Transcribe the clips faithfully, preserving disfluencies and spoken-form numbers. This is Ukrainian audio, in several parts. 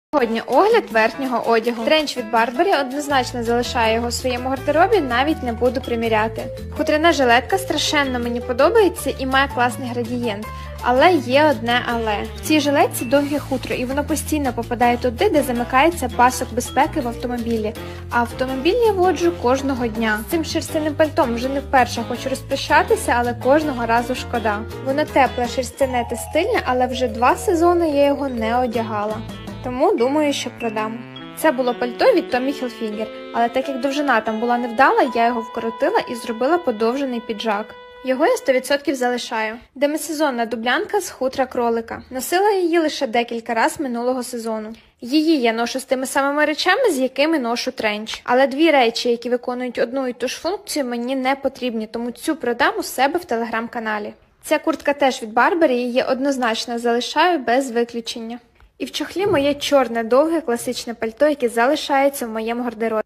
Сьогодні огляд верхнього одягу. Тренч від Барбарі однозначно залишає його у своєму гардеробі, навіть не буду приміряти. Хутряна жилетка страшенно мені подобається і має класний градієнт. Але є одне але. В цій жилетці довге хутро, і воно постійно попадає туди, де замикається пасок безпеки в автомобілі. А автомобіль я воджу кожного дня. З цим шерстяним пальтом вже не вперше хочу розпрощатися, але кожного разу шкода. Воно тепле, шерстяне та стильне, але вже два сезони я його не одягала. Тому думаю, що продам. Це було пальто від Tommy Hilfiger, але так як довжина там була невдала, я його вкоротила і зробила подовжений піджак. Його я сто відсотків залишаю. Демисезонна дублянка з хутра кролика. Носила її лише декілька разів минулого сезону. Її я ношу з тими самими речами, з якими ношу тренч. Але дві речі, які виконують одну і ту ж функцію, мені не потрібні, тому цю продам у себе в телеграм-каналі. Ця куртка теж від Барбарі, її однозначно залишаю без виключення. І в чохлі моє чорне, довге, класичне пальто, яке залишається в моєму гардеробі.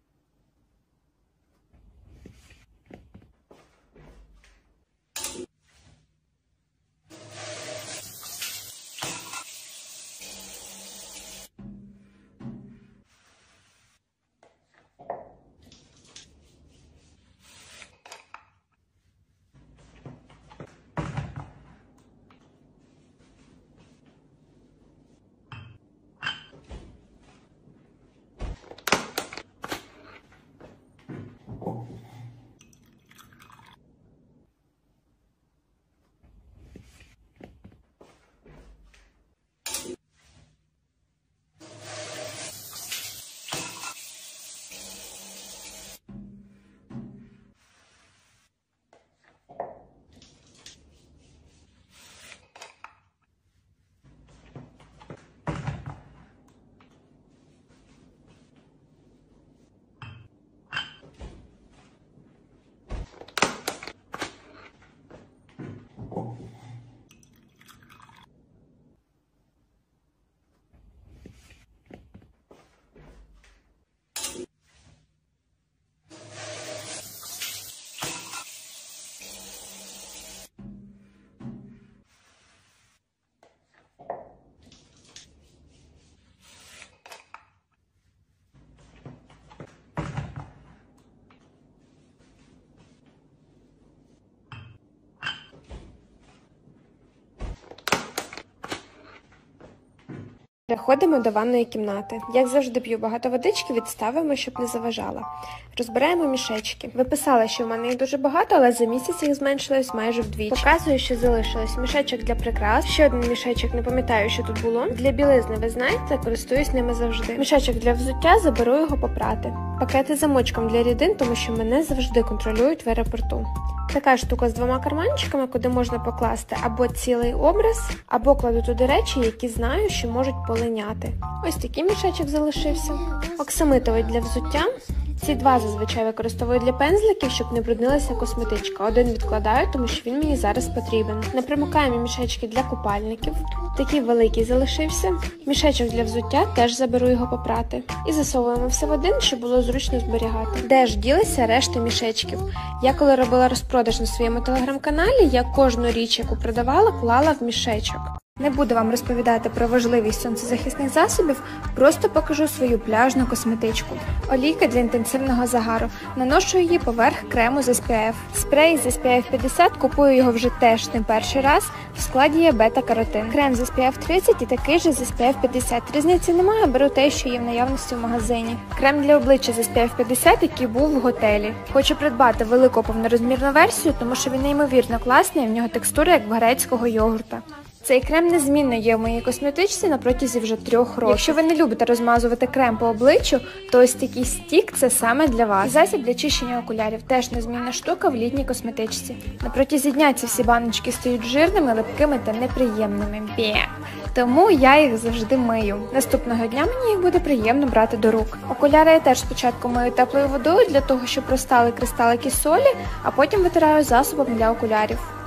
Переходимо до ванної кімнати. Як завжди п'ю багато водички, відставимо, щоб не заважала. Розбираємо мішечки. Ви писали, що в мене їх дуже багато, але за місяць їх зменшилось майже вдвічі. Показую, що залишилось. Мішечок для прикрас. Ще один мішечок, не пам'ятаю, що тут було. Для білизни, ви знаєте, користуюсь ними завжди. Мішечок для взуття, заберу його попрати. Пакети з замочком для рідин, тому що мене завжди контролюють в аеропорту. Така штука з двома карманчиками, куди можна покласти або цілий образ, або кладу туди речі, які знаю, що можуть полиняти. Ось такий мішечок залишився. Оксамитовий для взуття. Ці два зазвичай використовую для пензликів, щоб не бруднилася косметичка. Один відкладаю, тому що він мені зараз потрібен. Непримикаємі мішечки для купальників. Такий великий залишився. Мішечок для взуття, теж заберу його попрати. І засовуємо все в один, щоб було зручно зберігати. Де ж ділися решта мішечків? Я коли робила розпродаж на своєму телеграм-каналі, я кожну річ, яку продавала, клала в мішечок. Не буду вам розповідати про важливість сонцезахисних засобів, просто покажу свою пляжну косметичку. Олійка для інтенсивного загару. Наношу її поверх крему з ес пі еф. Спрей з ес пі еф п'ятдесят, купую його вже теж не перший раз, в складі є бета-каротин. Крем з ес пі еф тридцять і такий же з ес пі еф п'ятдесят. Різниці немає, беру те, що є в наявності в магазині. Крем для обличчя з ес пі еф п'ятдесят, який був в готелі. Хочу придбати велику повнорозмірну версію, тому що він неймовірно класний, і в нього текстура як в грецького йогурта. Цей крем незмінно є в моїй косметичці на протязі вже трьох років. Якщо ви не любите розмазувати крем по обличчю, то ось такий стік – це саме для вас. Засіб для чищення окулярів – теж незмінна штука в літній косметичці. На протязі дня ці всі баночки стають жирними, липкими та неприємними. Бє! Тому я їх завжди мию. Наступного дня мені їх буде приємно брати до рук. Окуляри я теж спочатку мию теплою водою для того, щоб розтали кристалики солі, а потім витираю засобом для окулярів.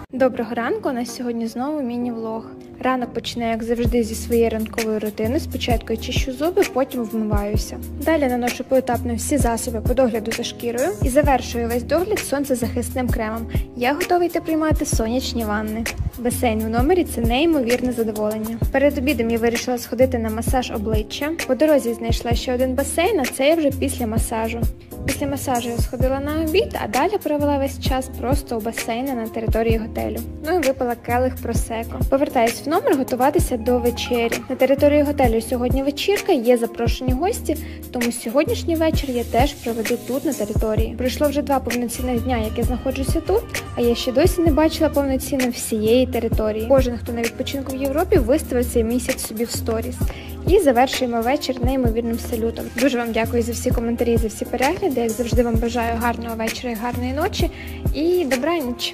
Доброго ранку, у нас сьогодні знову міні-влог. Ранок починаю, як завжди, зі своєї ранкової рутини. Спочатку я чищу зуби, потім вмиваюся. Далі наношу поетапно всі засоби по догляду за шкірою і завершую весь догляд сонцезахисним кремом. Я готова йти приймати сонячні ванни. Басейн в номері – це неймовірне задоволення. Перед обідом я вирішила сходити на масаж обличчя. По дорозі знайшла ще один басейн, а це я вже після масажу. Після масажу я сходила на обід, а далі провела весь час просто у басейні на території готелю. Ну і випила келих просеко. Повертаюсь в номер готуватися до вечері. На території готелю сьогодні вечірка, є запрошені гості, тому сьогоднішній вечір я теж проведу тут, на території. Пройшло вже два повноцінних дня, як я знаходжуся тут, а я ще досі не бачила повноцінно всієї території. Кожен, хто на відпочинку в Європі, виставив цей місяць собі в сторіс. І завершуємо вечір неймовірним салютом. Дуже вам дякую за всі коментарі, за всі перегляди. Як завжди, вам бажаю гарного вечора і гарної ночі. І добраніч!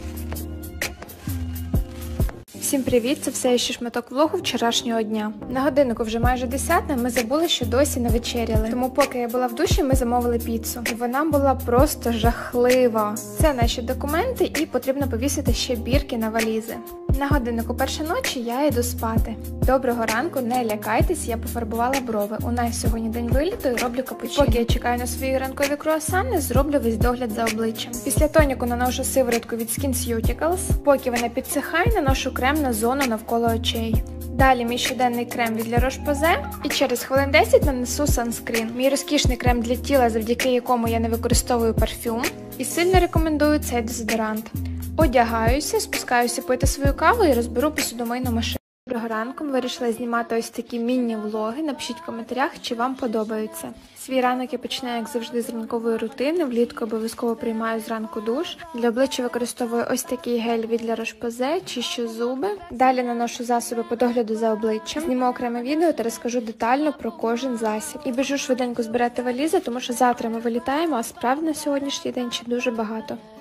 Всім привіт! Це все ще шматок влогу вчорашнього дня. На годиннику вже майже десята, ми забули, що досі не вечеряли. Тому поки я була в душі, ми замовили піцу. І вона була просто жахлива. Це наші документи і потрібно повісити ще бірки на валізи. На годиннику перша ночі я йду спати. Доброго ранку, не лякайтесь, я пофарбувала брови. У нас сьогодні день виліту і роблю капучино. Поки я чекаю на свої ранкові круасани, зроблю весь догляд за обличчям. Після тоніку наношу сиворотку від SkinCeuticals. Поки вона підсихає, наношу крем на зону навколо очей. Далі мій щоденний крем від La Roche-Posay і через хвилин десять нанесу санскрін. Мій розкішний крем для тіла, завдяки якому я не використовую парфюм. І сильно рекомендую цей дезодорант. Одягаюся, спускаюся пити свою каву і розберу посудомийну машину. Доброго ранку, вирішила знімати ось такі міні-влоги. Напишіть в коментарях, чи вам подобаються. Свій ранок я починаю, як завжди, з ранкової рутини. Влітку обов'язково приймаю зранку душ. Для обличчя використовую ось такий гель від La Roche-Posay, чищу зуби. Далі наношу засоби по догляду за обличчям. Зніму окреме відео та розкажу детально про кожен засіб. І біжу швиденько збирати валізи, тому що завтра ми вилітаємо, а справ на сьогоднішній день ще дуже багато.